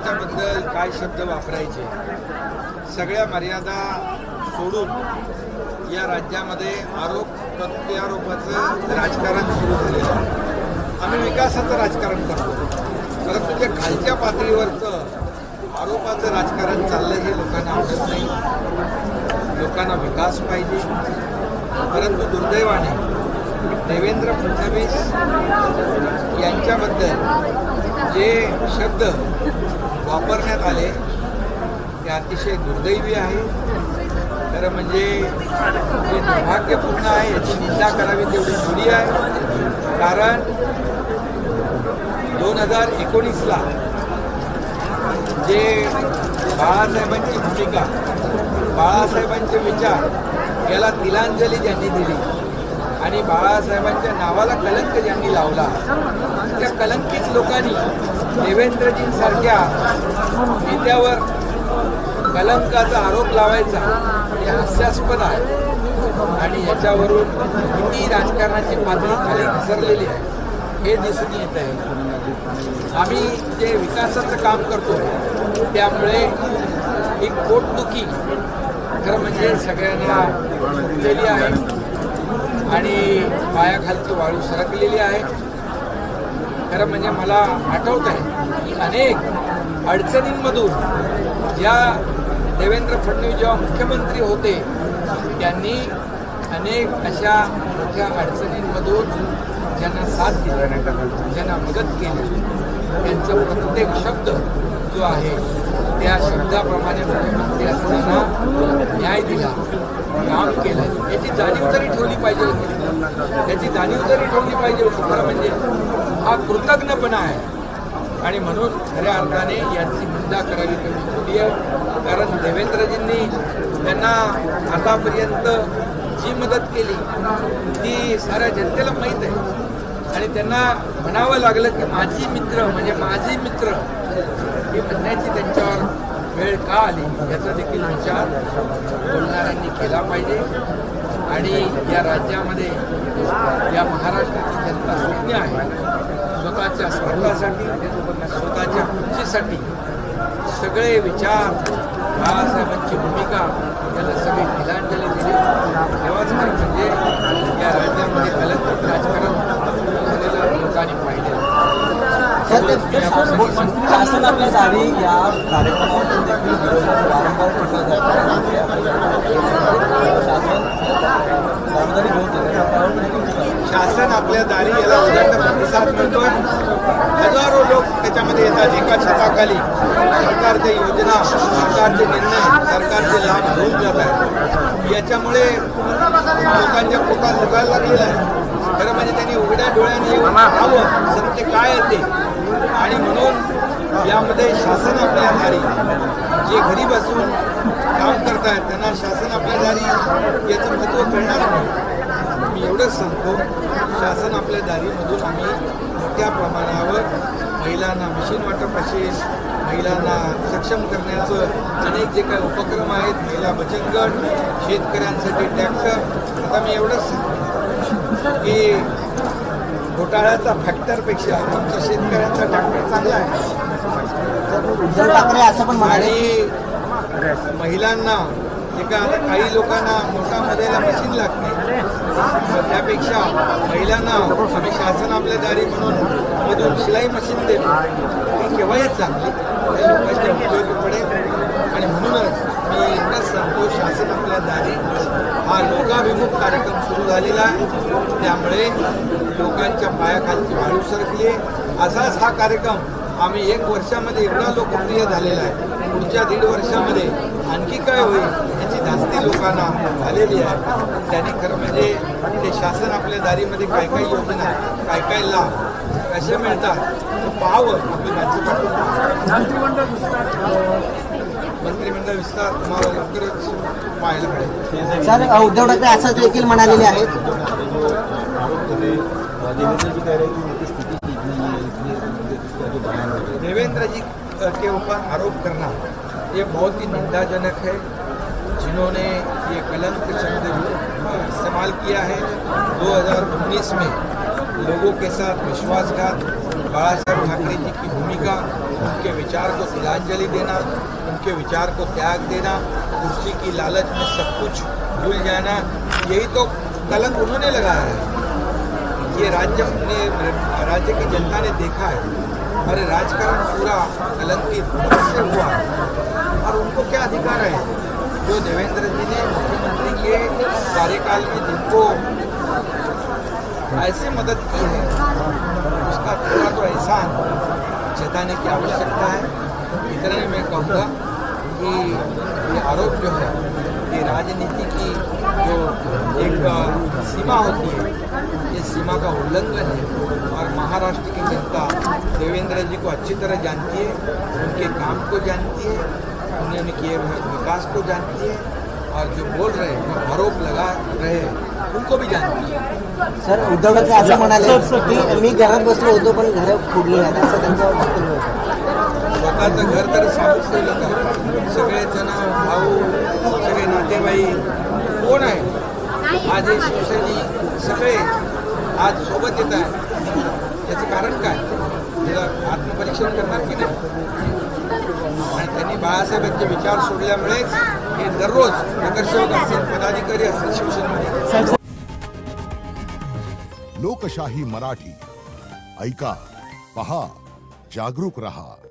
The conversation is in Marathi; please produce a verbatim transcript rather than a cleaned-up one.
त्यांच्याबद्दल काय शब्द वापरायचे, सगळ्या मर्यादा सोडून या राज्यामध्ये आरोप प्रत्यारोपाचं राजकारण सुरू झालेलं आहे। आम्ही विकासाचं राजकारण करतो, परंतु जे खालच्या पातळीवरचं आरोपाचं राजकारण चाललं हे लोकांना आवडत नाही। लोकांना विकास पाहिजे, परंतु दुर्दैवाने देवेंद्र फडणवीस यांच्याबद्दल जे शब्द वापरण्यात आले ते अतिशय दुर्दैवी आहे। खरं म्हणजे हे दुर्भाग्यपूर्ण आहे, याची निंदा करावी तेवढी थोडी आहे। कारण दोन हजार एकोणीसला जे बाळासाहेबांची भूमिका, बाळासाहेबांचे विचार याला तिलांजली ज्यांनी दिली आणि बाळासाहेबांच्या नावाला कलंक ज्यांनी लावला, त्या कलंकित लोकांनी देवेंद्रजींसारख्या नेत्यावर कलंकाचा आरोप लावायचा हे हास्यास्पद आहे आणि याच्यावरून किती राजकारणाची पातळी खाली घसरलेली आहे हे दिसून येत आहे। आम्ही जे विकासाचं काम करतो त्यामुळे ही पोटदुखी खरं म्हणजे सगळ्यांना उठलेली आहे आणि पायाखालची वाळू सरकलेली आहे। खरं म्हणजे मला आठवत आहे की अनेक अडचणींमधून या देवेंद्र फडणवीस जेव्हा मुख्यमंत्री होते त्यांनी अनेक अशा मोठ्या अडचणींमधून ज्यांना साथ दिली, ज्यांना मदत केली, त्यांचा प्रत्येक शब्द जो आहे त्या शब्दाप्रमाणे मुख्यमंत्री असताना न्याय दिला, काम केलं, याची जाणीव तरी ठेवली पाहिजे होती, याची जाणीव तरी ठेवली पाहिजे होती। खरं म्हणजे हा कृतज्ञपणा आहे आणि म्हणून खऱ्या अर्थाने याची निंदा करावी तेवढी थोडी आहे। कारण देवेंद्रजींनी त्यांना आतापर्यंत जी मदत केली ती साऱ्या जनतेला माहीत आहे आणि त्यांना म्हणावं लागलं की माझी मित्र म्हणजे माझे मित्र ही म्हणण्याची त्यांच्यावर वेळ का आली याचा देखील विचार बोलणाऱ्यांनी केला पाहिजे। आणि या राज्यामध्ये या महाराष्ट्राची जनता शून्य आहे, स्वतःच्या स्वार्थासाठी, स्वतःच्या खुर्चीसाठी सगळे विचार, बाळासाहेबांची भूमिका याला सगळी तिलांजली दिली। तेव्हाच खरं म्हणजे या राज्यामध्ये कलंकित राजकारण झालेलं लोकांनी पाहिजे। शासन आपल्या दारी या कार्यक्रमातून देखील वारंवार टीका शासन आपल्या दारी याला उदंड प्रतिसाद मिळतोय। हजारो लोक त्याच्यामध्ये येतात, एका छताखाली सरकारच्या योजना, सरकारचे निर्णय, सरकारचे लाभ घेऊन जात आहेत। याच्यामुळे लोकांच्या पोटात दुखायला लागलेलं आहे। खरं म्हणजे त्यांनी उघड्या डोळ्याने येऊन पाहावं सत्य काय येते आणि म्हणून यामध्ये शासन आपल्या दारी जे घरी बसून काम करतायत त्यांना शासन आपल्या दारी याचं महत्त्व कळणार नाही। मी एवढंच सांगतो, शासन आपल्या दारीमधून आम्ही मोठ्या प्रमाणावर महिलांना मशीन वाटप असेल, महिलांना सक्षम करण्याचं अनेक जे काही उपक्रम आहेत, महिला बचत गट, शेतकऱ्यांसाठी ट्रॅक्टर, आता मी एवढंच सांगतो की घोटाळ्याचा फॅक्टरपेक्षा आमच्या शेतकऱ्यांचा ट्रॅक्टर चांगला आहे। उद्धव ठाकरे असं पण म्हणाले आणि महिलांना एका आता काही लोकांना मोठा मध्येला मशीन लागते, त्यापेक्षा महिलांना आम्ही शासन आपल्या दारी म्हणून मधून शिलाई मशीन देतो, ती केव्हाही चांगली लोकांच्या उपयोगी पडेल। आणि म्हणूनच मी एवढंच सांगतो, शासन आपल्या दारी हा लोकाभिमुख कार्यक्रम सुरू झालेला आहे, त्यामुळे लोकांच्या पायाखालची वाळू सरकली आहे। असाच हा कार्यक्रम आम्ही एक वर्षामध्ये एवढा लोकप्रिय झालेला आहे, पुढच्या दीड वर्षामध्ये आणखी काय होईल याची धास्ती लोकांना झालेली आहे। त्याने खरं म्हणजे ते शासन आपल्या दारीमध्ये काय काय योजना, काय काय लाभ कसे मिळतात ते पाहावं। आपलं राज्य मंत्रिमंडळ विस्तार तुम्हाला लवकरच पाहायला मिळेल। सर, उद्धव ठाकरे असं देखील म्हणालेले आहेत देवेंद्र जी के ऊपर आरोप करना ये बहुत ही निंदाजनक है। जिन्होंने ये कलंक शब्द इस्तेमाल किया है दो हज़ार उन्नीस में लोगों के साथ विश्वासघात, बाळासाहेब ठाकरे जी की भूमिका, उनके विचार को तिलांजलि देना, उनके विचार को त्याग देना, कुर्सी की लालच में सब कुछ भूल जाना, यही तो कलंक उन्होंने लगाया है। ये राज्य ने राज्य की जनता ने देखा है। अरे राजकारण पूरा कलंकित से हुआ और उनको क्या अधिकार है जो देवेंद्र जी ने मुख्यमंत्री के कार्यकाल में जिनको ऐसे मदद की है उसका थोड़ा तो एहसान जताने की आवश्यकता है। इतने में मैं कहूँगा कि ये आरोप जो है ये राजनीति की जो एक सीमा होती है ये सीमा का उल्लंघन है और महाराष्ट्र की जनता देवेंद्र जी को अच्छी तरह जानती है, उनके काम को जानती है, उन्होंने किए हुए विकास को जानती है और जो बोल रहे हैं जो आरोप लगा रहे हैं उनको भी जानती है। सर उद्धव ठाकरे असं म्हणाले की मी घरात बसलो होतो पण घर फुटली आहेत असं त्यांचं वक्तव्य होतं। स्वतःचं घर तरी सावध ठेवलं का? सगळेजण भाऊ सगळे नातेवाईक कोण आहे आज हे शिवसैनिक सगळे आज सोबत येत आहे याचं कारण काय? त्याला आत्मपरीक्षण करणार की नाही? आणि त्यांनी बाळासाहेबांचे विचार सोडल्यामुळेच हे दररोज नगरसेवक असतील पदाधिकारी असतील शिवसेनेमध्ये। लोकशाही मराठी ऐका, पहा, जागरूक रहा।